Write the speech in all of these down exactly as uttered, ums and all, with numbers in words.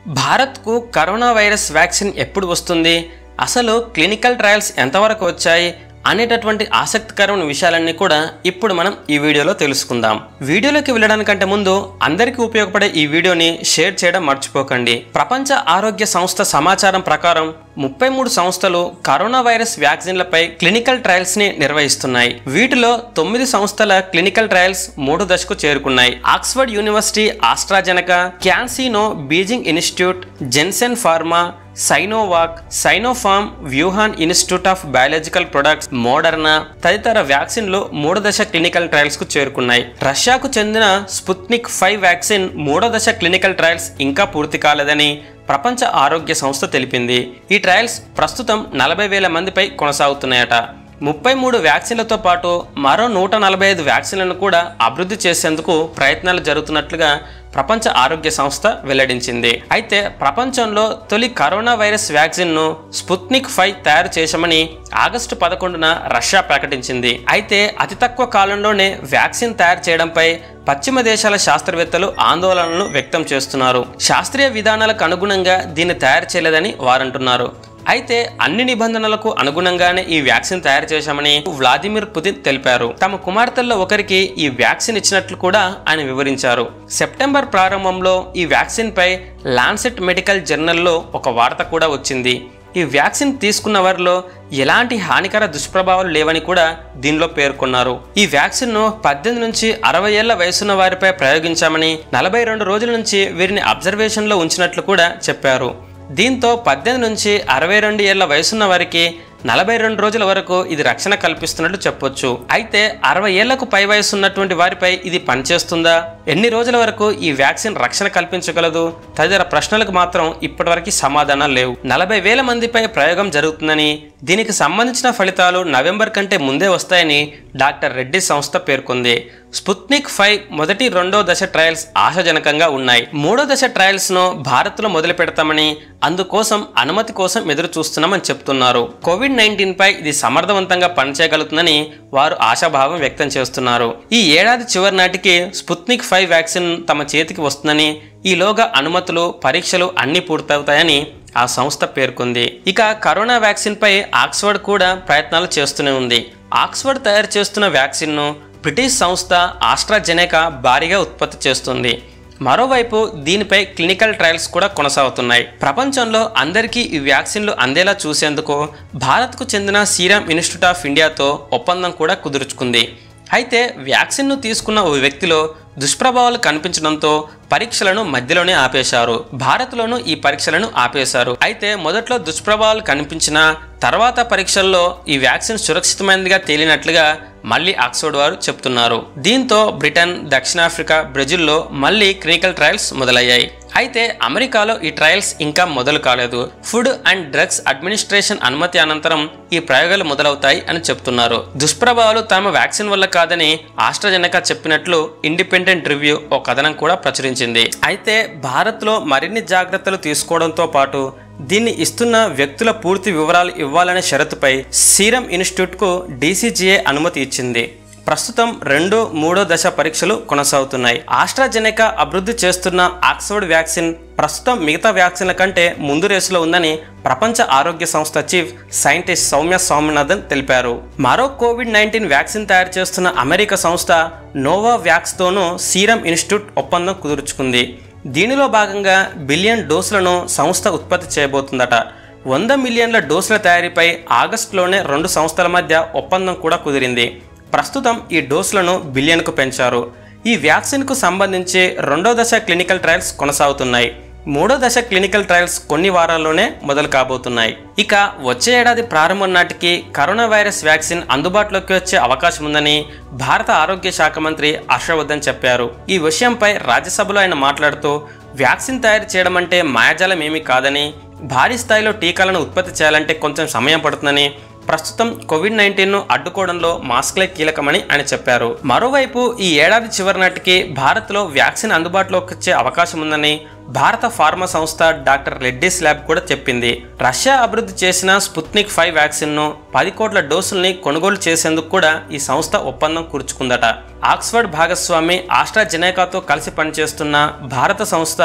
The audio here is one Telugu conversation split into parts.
భారత్కు కరోనా వైరస్ వ్యాక్సిన్ ఎప్పుడు వస్తుంది, అసలు క్లినికల్ ట్రయల్స్ ఎంతవరకు వచ్చాయి అనేటటువంటి ఆసక్తికరమైన విషయాలన్నీ కూడా ఇప్పుడు మనం ఈ వీడియోలో తెలుసుకుందాం. వీడియోలోకి వెళ్ళడానికంటే ముందు అందరికీ ఉపయోగపడే ఈ వీడియోని షేర్ చేయడం మర్చిపోకండి. ప్రపంచ ఆరోగ్య సంస్థ సమాచారం ప్రకారం ముప్పై మూడు సంస్థలు కరోనా వైరస్ వ్యాక్సిన్లపై క్లినికల్ ట్రయల్స్ ని నిర్వహిస్తున్నాయి. వీటిలో తొమ్మిది సంస్థల క్లినికల్ ట్రయల్స్ మూడు దశకు చేరుకున్నాయి. Oxford university AstraZeneca, CanSino Beijing institute, Janssen pharma, Sinovac, Sinopharm, Wuhan institute of biological products, Moderna తదితర వ్యాక్సిన్లు మూడో దశ క్లినికల్ ట్రయల్స్ కు చేరుకున్నాయి. రష్యాకు చెందిన స్పుత్నిక్ ఫైవ్ వ్యాక్సిన్ మూడో దశ క్లినికల్ ట్రయల్స్ ఇంకా పూర్తి కాలేదని ప్రపంచ ఆరోగ్య సంస్థ తెలిపింది. ఈ ట్రయల్స్ ప్రస్తుతం నలభై వేల మందిపై కొనసాగుతున్నాయట. ముప్పై మూడు వ్యాక్సిన్లతో పాటు మరో నూట నలభై ఐదు వ్యాక్సిన్లను కూడా అభివృద్ధి చేసేందుకు ప్రయత్నాలు జరుగుతున్నట్లుగా ప్రపంచ ఆరోగ్య సంస్థ వెల్లడించింది. అయితే ప్రపంచంలో తొలి కరోనా వైరస్ వ్యాక్సిన్ను స్పుత్నిక్ ఫైవ్ తయారు చేశామని ఆగస్టు పదకొండున రష్యా ప్రకటించింది. అయితే అతి తక్కువ కాలంలోనే వ్యాక్సిన్ తయారు చేయడంపై పశ్చిమ దేశాల శాస్త్రవేత్తలు ఆందోళనలు వ్యక్తం చేస్తున్నారు. శాస్త్రీయ విధానాలకు అనుగుణంగా దీన్ని తయారు చేయలేదని వారంటున్నారు. అయితే అన్ని నిబంధనలకు అనుగుణంగానే ఈ వ్యాక్సిన్ తయారు చేశామని వ్లాదిమిర్ పుతిన్ తెలిపారు. తమ కుమార్తెల్లో ఒకరికి ఈ వ్యాక్సిన్ ఇచ్చినట్లు కూడా ఆయన వివరించారు. సెప్టెంబర్ ప్రారంభంలో ఈ వ్యాక్సిన్ పై లాన్సెట్ మెడికల్ జర్నల్లో ఒక వార్త కూడా వచ్చింది. ఈ వ్యాక్సిన్ తీసుకున్న వారిలో ఎలాంటి హానికర దుష్ప్రభావాలు లేవని కూడా దీనిలో పేర్కొన్నారు. ఈ వ్యాక్సిన్ ను పద్దెనిమిది నుంచి అరవై ఏళ్ల వయసున్న వారిపై ప్రయోగించామని, నలభై రెండు రోజుల నుంచి వీరిని అబ్జర్వేషన్ లో ఉంచినట్లు కూడా చెప్పారు. దీంతో పద్దెనిమిది నుంచి అరవై రెండు ఏళ్ల వయసున్న వారికి నలభై రెండు రోజుల వరకు ఇది రక్షణ కల్పిస్తున్నట్లు చెప్పొచ్చు. అయితే అరవై ఏళ్లకు పై వయసు ఉన్నటువంటి వారిపై ఇది పనిచేస్తుందా, ఎన్ని రోజుల వరకు ఈ వ్యాక్సిన్ రక్షణ కల్పించగలదు తదితర ప్రశ్నలకు మాత్రం ఇప్పటివరకు సమాధానాలు లేవు. నలభై వేల మందిపై ప్రయోగం జరుగుతుందని, దీనికి సంబంధించిన ఫలితాలు నవంబర్ కంటే ముందే వస్తాయని డాక్టర్ రెడ్డి సంస్థ పేర్కొంది. స్పుత్నిక్ ఫైవ్ మొదటి రెండో దశ ట్రయల్స్ ఆశాజనకంగా ఉన్నాయి. మూడో దశ ట్రయల్స్ ను భారత్ లో మొదలు పెడతామని, అందుకోసం అనుమతి కోసం ఎదురు చూస్తున్నామని చెప్తున్నారు. కోవిడ్ నైన్టీన్ పై ఇది సమర్థవంతంగా పనిచేయగలుగుతుందని వారు ఆశాభావం వ్యక్తం చేస్తున్నారు. ఈ ఏడాది చివరి నాటికి స్పుత్నిక్ ఫైవ్ వ్యాక్సిన్ తమ చేతికి వస్తుందని, ఈలోగా అనుమతులు, పరీక్షలు అన్ని పూర్తవుతాయని ఆ సంస్థ పేర్కొంది. ఇక కరోనా వ్యాక్సిన్ పై ఆక్స్ఫర్డ్ కూడా ప్రయత్నాలు చేస్తూనే ఉంది. ఆక్స్ఫర్డ్ తయారు చేస్తున్న వ్యాక్సిన్ ను బ్రిటిష్ సంస్థ ఆస్ట్రాజెనెకా భారీగా ఉత్పత్తి చేస్తుంది. మరోవైపు దీనిపై క్లినికల్ ట్రయల్స్ కూడా కొనసాగుతున్నాయి. ప్రపంచంలో అందరికీ ఈ వ్యాక్సిన్లు అందేలా చూసేందుకు భారత్కు చెందిన సీరం ఇన్స్టిట్యూట్ ఆఫ్ ఇండియాతో ఒప్పందం కూడా కుదుర్చుకుంది. అయితే వ్యాక్సిన్ను తీసుకున్న ఓ వ్యక్తిలో దుష్ప్రభావాలు కనిపించడంతో పరీక్షలను మధ్యలోనే ఆపేశారు. భారత్లోనూ ఈ పరీక్షలను ఆపేశారు. అయితే మొదట్లో దుష్ప్రభావాలు కనిపించిన తర్వాత పరీక్షల్లో ఈ వ్యాక్సిన్ సురక్షితమైనదిగా తేలినట్లుగా మళ్ళీ ఆక్స్ఫర్డ్ వారు చెప్తున్నారు. దీంతో బ్రిటన్, దక్షిణాఫ్రికా, బ్రెజిల్లో మళ్ళీ క్లినికల్ ట్రయల్స్ మొదలయ్యాయి. అయితే అమెరికాలో ఈ ట్రయల్స్ ఇంకా మొదలు కాలేదు. ఫుడ్ అండ్ డ్రగ్స్ అడ్మినిస్ట్రేషన్ అనుమతి అనంతరం ఈ ప్రయోగాలు మొదలవుతాయి అని చెప్తున్నారు. దుష్ప్రభావాలు తమ వ్యాక్సిన్ వల్ల కాదని ఆస్ట్రాజెనెకా చెప్పినట్లు ఇండిపెండెంట్ రివ్యూ ఓ కథనం కూడా ప్రచురించింది. అయితే భారత్లో మరిన్ని జాగ్రత్తలు తీసుకోవడంతో పాటు దీన్ని ఇస్తున్న వ్యక్తుల పూర్తి వివరాలు ఇవ్వాలనే షరతుపై సీరం ఇన్స్టిట్యూట్ కు డీసీజీఏ అనుమతి ఇచ్చింది. ప్రస్తుతం రెండు మూడో దశ పరీక్షలు కొనసాగుతున్నాయి. ఆస్ట్రాజెనెకా అభివృద్ధి చేస్తున్న ఆక్స్ఫర్డ్ వ్యాక్సిన్ ప్రస్తుతం మిగతా వ్యాక్సిన్ల కంటే ముందు రేసులో ఉందని ప్రపంచ ఆరోగ్య సంస్థ చీఫ్ సైంటిస్ట్ సౌమ్య స్వామినాథన్ తెలిపారు. మరో కోవిడ్ నైన్టీన్ వ్యాక్సిన్ తయారు చేస్తున్న అమెరికా సంస్థ నోవా వ్యాక్స్ తోనూ సీరం ఇన్స్టిట్యూట్ ఒప్పందం కుదుర్చుకుంది. దీనిలో భాగంగా బిలియన్ డోసులను సంస్థ ఉత్పత్తి చేయబోతుందట. వంద మిలియన్ల డోసుల తయారీపై ఆగస్టులోనే రెండు సంస్థల మధ్య ఒప్పందం కూడా కుదిరింది. ప్రస్తుతం ఈ డోసులను బిలియన్కు పెంచారు. ఈ వ్యాక్సిన్కు సంబంధించి రెండో దశ క్లినికల్ ట్రయల్స్ కొనసాగుతున్నాయి. మూడో దశ క్లినికల్ ట్రయల్స్ కొన్ని వారాల్లోనే మొదలు కాబోతున్నాయి. ఇక వచ్చే ఏడాది ప్రారంభం నాటికి కరోనా వైరస్ వ్యాక్సిన్ అందుబాటులోకి వచ్చే అవకాశం ఉందని భారత ఆరోగ్య శాఖ మంత్రి హర్షవర్ధన్ చెప్పారు. ఈ విషయంపై రాజ్యసభలో ఆయన మాట్లాడుతూ, వ్యాక్సిన్ తయారు చేయడం అంటే మాయాజాలం ఏమీ కాదని, భారీ స్థాయిలో టీకాలను ఉత్పత్తి చేయాలంటే కొంచెం సమయం పడుతుందని, ప్రస్తుతం కోవిడ్ నైన్టీన్ ను అడ్డుకోవడంలో మాస్క్లే కీలకమని ఆయన చెప్పారు. మరోవైపు ఈ ఏడాది చివరి నాటికి భారత్లో వ్యాక్సిన్ అందుబాటులోకి వచ్చే అవకాశం ఉందని భారత ఫార్మా సంస్థ డాక్టర్ రెడ్డిస్ ల్యాబ్ కూడా చెప్పింది. రష్యా అభివృద్ధి చేసిన స్పుత్నిక్ ఫైవ్ వ్యాక్సిన్ ను పది కోట్ల డోసుల్ని కొనుగోలు చేసేందుకు కూడా ఈ సంస్థ ఒప్పందం కూర్చుకుందట. ఆక్స్ఫర్డ్ భాగస్వామి ఆస్ట్రాజెనెకాతో కలిసి పనిచేస్తున్న భారత సంస్థ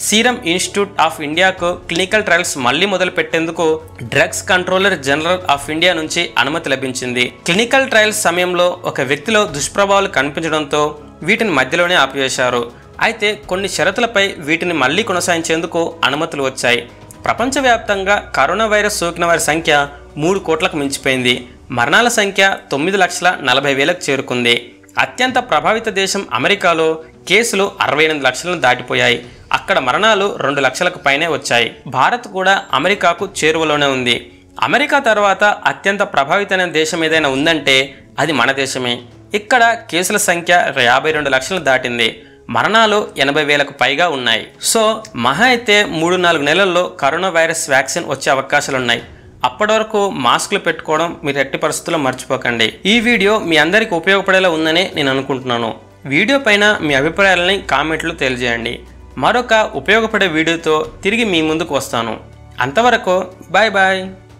సీరం ఇన్స్టిట్యూట్ ఆఫ్ ఇండియాకు క్లినికల్ ట్రయల్స్ మళ్లీ మొదలు పెట్టేందుకు drugs controller general of India నుంచి అనుమతి లభించింది. క్లినికల్ ట్రయల్స్ సమయంలో ఒక వ్యక్తిలో దుష్ప్రభావాలు కనిపించడంతో వీటిని మధ్యలోనే ఆపివేశారు. అయితే కొన్ని షరతులపై వీటిని మళ్లీ కొనసాగించేందుకు అనుమతులు వచ్చాయి. ప్రపంచవ్యాప్తంగా కరోనా వైరస్ సోకిన వారి సంఖ్య మూడు కోట్లకు మించిపోయింది. మరణాల సంఖ్య తొమ్మిది లక్షల నలభై వేలకు చేరుకుంది. అత్యంత ప్రభావిత దేశం అమెరికాలో కేసులు అరవై ఎనిమిది లక్షలను దాటిపోయాయి. అక్కడ మరణాలు రెండు లక్షలకు పైనే వచ్చాయి. భారత్ కూడా అమెరికాకు చేరువలోనే ఉంది. అమెరికా తర్వాత అత్యంత ప్రభావితమైన దేశం ఏదైనా ఉందంటే అది మన దేశమే. ఇక్కడ కేసుల సంఖ్య యాభై రెండు లక్షలు దాటింది. మరణాలు ఎనభై వేలకు పైగా ఉన్నాయి. సో మహా అయితే మూడు నాలుగు నెలల్లో కరోనా వైరస్ వ్యాక్సిన్ వచ్చే అవకాశాలున్నాయి. అప్పటి వరకు మాస్కులు పెట్టుకోవడం మీరు ఎట్టి పరిస్థితుల్లో మర్చిపోకండి. ఈ వీడియో మీ అందరికీ ఉపయోగపడేలా ఉందని నేను అనుకుంటున్నాను. వీడియో పైన మీ అభిప్రాయాలని కామెంట్లో తెలియజేయండి. మరొక ఉపయోగపడే వీడియోతో తిరిగి మీ ముందుకు వస్తాను. అంతవరకు బాయ్ బాయ్.